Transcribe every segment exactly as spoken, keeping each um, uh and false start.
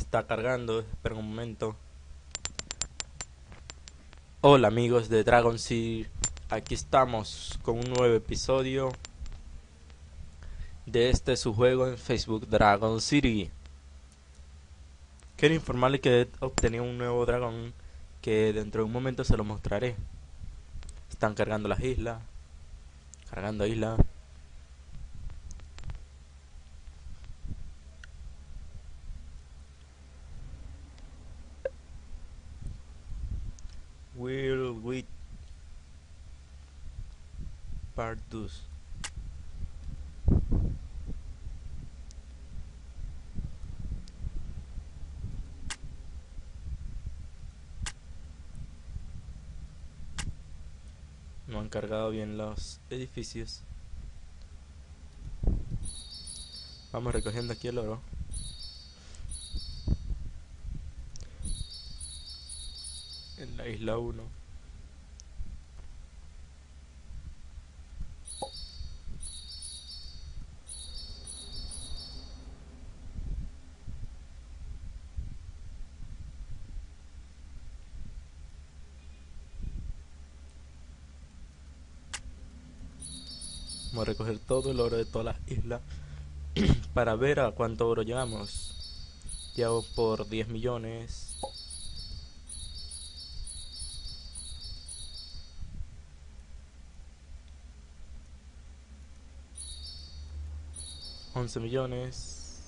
está cargando, espera un momento. Hola amigos de Dragon City, aquí estamos con un nuevo episodio de este su juego en Facebook, Dragon City. Quiero informarle que he obtenido un nuevo dragón que dentro de un momento se lo mostraré. Están cargando las islas, cargando islas. Will with Pardus. No han cargado bien los edificios. Vamos recogiendo aquí el oro. En la isla uno. Vamos a recoger todo el oro de todas las islas para ver a cuánto oro llevamos. Llevo por diez millones. once millones.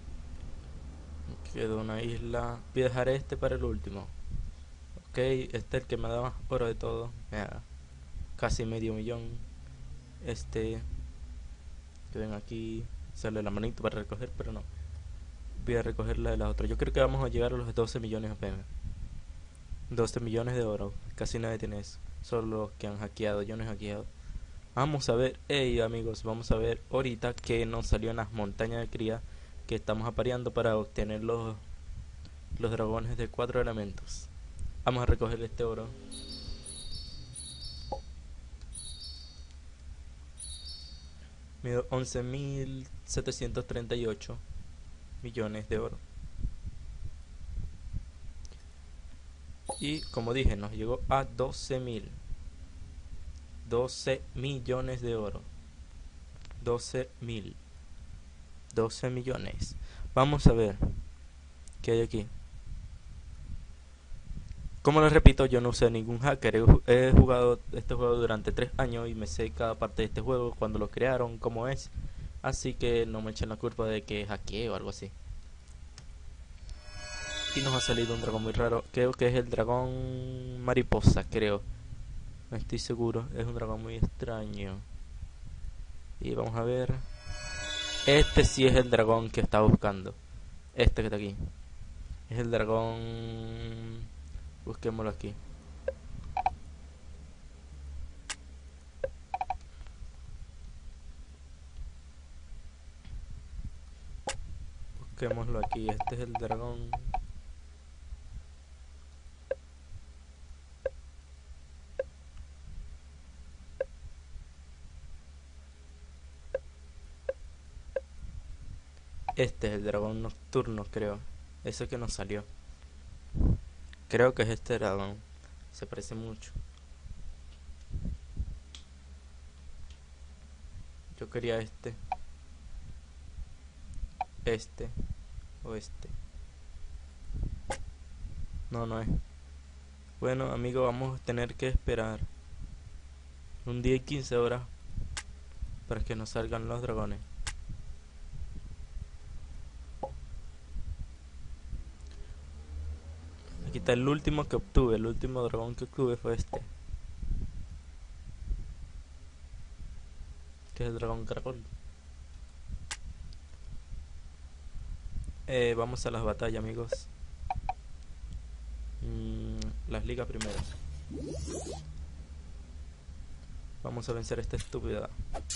Me quedó una isla. Voy a dejar este para el último. Ok, este es el que me da más oro de todo. Me da casi medio millón. Este que ven aquí, sale la manito para recoger, pero no. Voy a recoger la de la otra. Yo creo que vamos a llegar a los doce millones apenas. doce millones de oro. Casi nadie tiene eso. Solo los que han hackeado. Yo no he hackeado. Vamos a ver, hey amigos, vamos a ver ahorita que nos salió en las montañas de cría que estamos apareando para obtener los, los dragones de cuatro elementos. Vamos a recoger este oro. Me dio once mil setecientos treinta y ocho millones de oro. Y como dije, nos llegó a doce mil. doce millones de oro. doce mil. doce millones. Vamos a ver qué hay aquí. Como les repito, yo no usé ningún hacker. He, he jugado este juego durante tres años y me sé cada parte de este juego, cuando lo crearon, cómo es. Así que no me echen la culpa de que hackeé o algo así. Y nos ha salido un dragón muy raro. Creo que es el dragón mariposa, creo. No estoy seguro. Es un dragón muy extraño. Y vamos a ver. Este sí es el dragón que estaba buscando. Este que está aquí. Es el dragón... Busquémoslo aquí. Busquémoslo aquí. Este es el dragón. Este es el dragón nocturno, creo. Ese que nos salió. Creo que es este dragón. Se parece mucho. Yo quería este. Este. O este. No, no es. Bueno, amigo, vamos a tener que esperar un día y quince horas para que nos salgan los dragones. Aquí está el último que obtuve. El último dragón que obtuve fue este, que es el dragón caracol. Eh, vamos a las batallas, amigos. Mm, las ligas primero. Vamos a vencer a esta estúpida.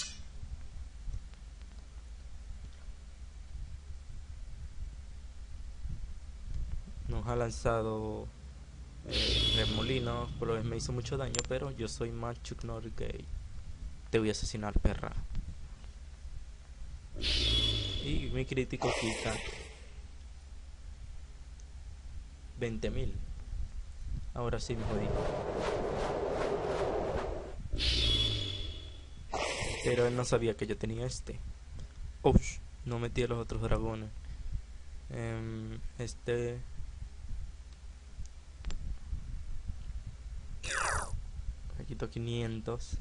Nos ha lanzado eh, remolinos, por lo que me hizo mucho daño, pero yo soy Machuk Norgay. Te voy a asesinar, perra. Y mi crítico quita. veinte mil. Ahora sí me jodí. Pero él no sabía que yo tenía este. Uff, no metí a los otros dragones. Um, este... Me quito quinientos.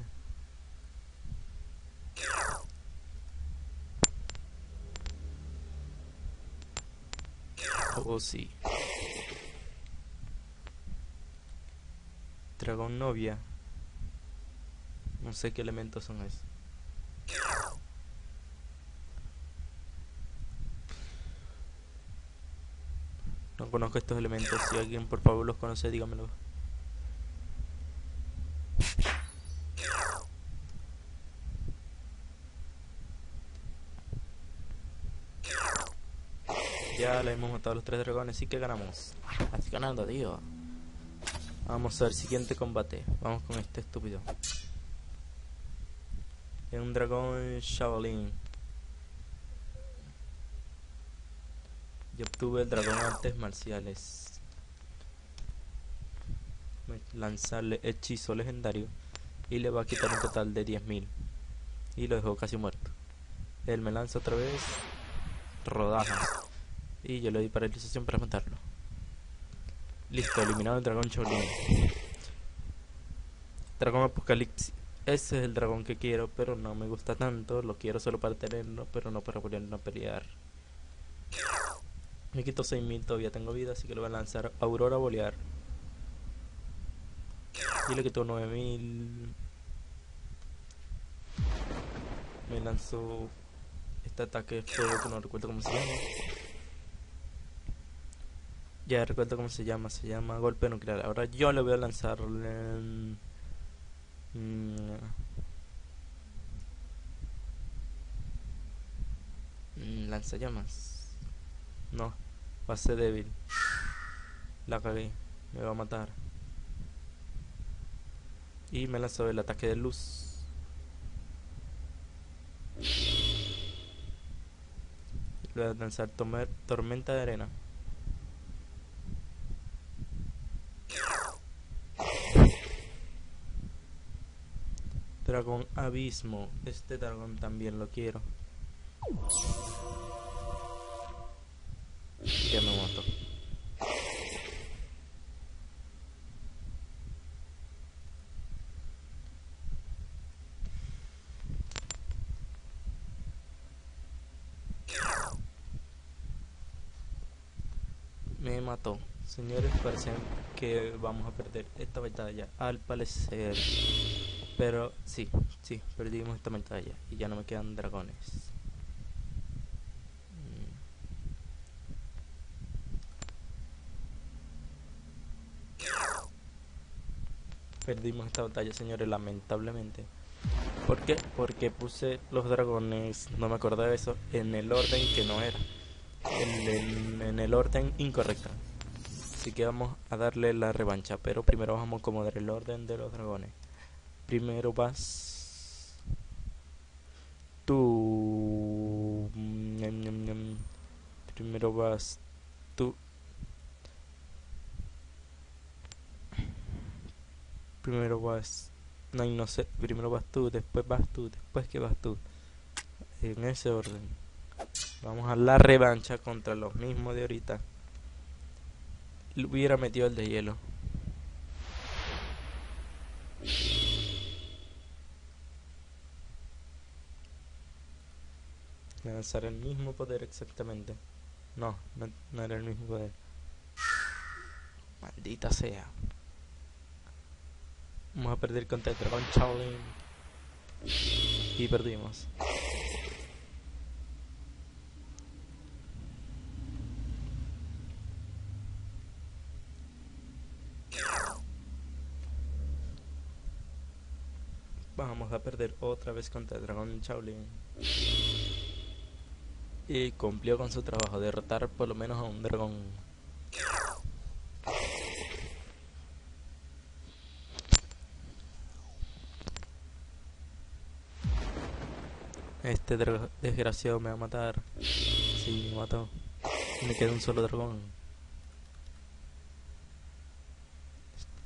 Oh, sí. Dragón novia. No sé qué elementos son esos. No conozco estos elementos. Si alguien por favor los conoce, dígamelo. Ya le hemos matado a los tres dragones, así que ganamos. Así ganando, tío. Vamos al siguiente combate. Vamos con este estúpido. Es un dragón Shaolin. Yo obtuve el dragón artes marciales. Lanzarle hechizo legendario y le va a quitar un total de diez mil. Y lo dejó casi muerto. Él me lanza otra vez rodajas. Y yo le doy paralización para matarlo. Listo, eliminado el dragón Shaolin. Dragón Apocalipsis. Ese es el dragón que quiero, pero no me gusta tanto. Lo quiero solo para tenerlo, pero no para ponerlo a pelear. Me quito seis mil, todavía tengo vida, así que le voy a lanzar Aurora Boreal. Y le quito nueve mil. Me lanzó este ataque de fuego que no recuerdo cómo se llama. Ya recuerdo cómo se llama, se llama golpe nuclear. Ahora yo le voy a lanzar mmm, mmm, lanzallamas. No, va a ser débil. La cagué, me va a matar. Y me lanzó el ataque de luz. Le voy a lanzar tormenta de arena. Dragón abismo. Este dragón también lo quiero. Ya me mató. Me mató. Señores, parece que vamos a perder esta batalla al parecer. Pero sí, sí, perdimos esta batalla y ya no me quedan dragones. Perdimos esta batalla, señores, lamentablemente. ¿Por qué? Porque puse los dragones, no me acordaba de eso, en el orden que no era. En el, en el orden incorrecto. Así que vamos a darle la revancha, pero primero vamos a acomodar el orden de los dragones. Primero vas tú. Primero vas tú. Primero vas. No, no sé. Primero vas tú, después vas tú, después que vas tú. En ese orden. Vamos a la revancha contra los mismos de ahorita. Le hubiera metido el de hielo. Lanzar el mismo poder exactamente. No, no, no era el mismo poder. Maldita sea. Vamos a perder contra el dragón Shaolin. Y perdimos. Vamos a perder otra vez contra el dragón Shaolin. Y cumplió con su trabajo, derrotar por lo menos a un dragón. Este desgraciado me va a matar. Sí, me mató. Me queda un solo dragón.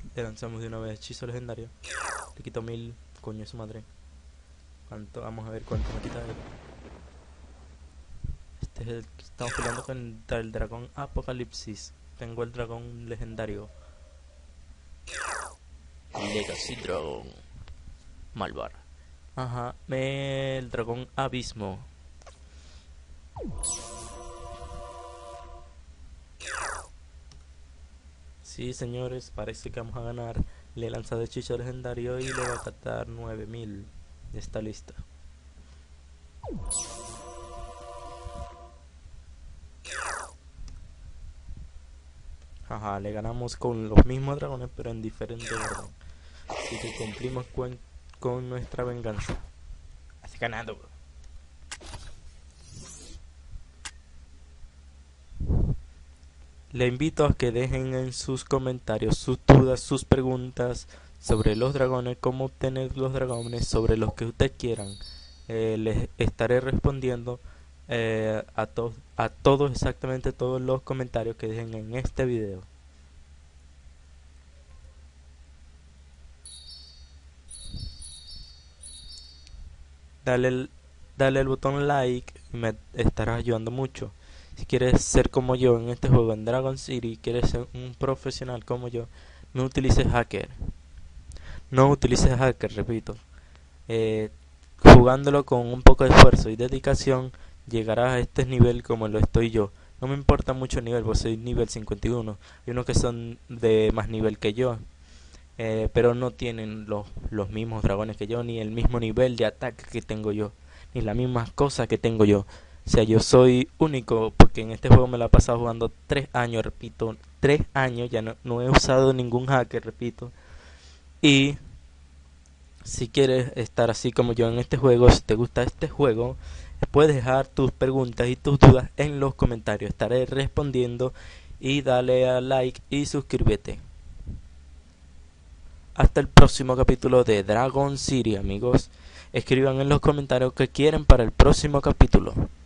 Le lanzamos de una vez hechizo legendario. Le quito mil. Coño, su madre. ¿Cuánto? Vamos a ver cuánto me quita él. Este es el que estamos peleando contra el dragón Apocalipsis. Tengo el dragón legendario. Legacy Dragon. Malvar. Ajá. Me... El dragón Abismo. Sí, señores, parece que vamos a ganar. Le lanza de hechizo legendario y le va a captar nueve mil de esta lista. Ajá, le ganamos con los mismos dragones pero en diferente orden. Así que cumplimos con, con nuestra venganza. Así ganando, bro. Le invito a que dejen en sus comentarios sus dudas, sus preguntas sobre los dragones, cómo obtener los dragones, sobre los que ustedes quieran. Eh, les estaré respondiendo eh, a, to a todos, exactamente todos los comentarios que dejen en este video. Dale el, dale el botón like y me estarás ayudando mucho. Si quieres ser como yo en este juego en Dragon City, quieres ser un profesional como yo, no utilices hacker. No utilices hacker, repito. Eh, jugándolo con un poco de esfuerzo y dedicación, llegarás a este nivel como lo estoy yo. No me importa mucho el nivel, pues soy nivel cincuenta y uno. Hay unos que son de más nivel que yo, eh, pero no tienen los, los mismos dragones que yo, ni el mismo nivel de ataque que tengo yo, ni las mismas cosas que tengo yo. O sea, yo soy único porque en este juego me la he pasado jugando tres años, repito, tres años, ya no, no he usado ningún hacker, repito. Y si quieres estar así como yo en este juego, si te gusta este juego, puedes dejar tus preguntas y tus dudas en los comentarios. Estaré respondiendo y dale a like y suscríbete. Hasta el próximo capítulo de Dragon City, amigos. Escriban en los comentarios qué quieren para el próximo capítulo.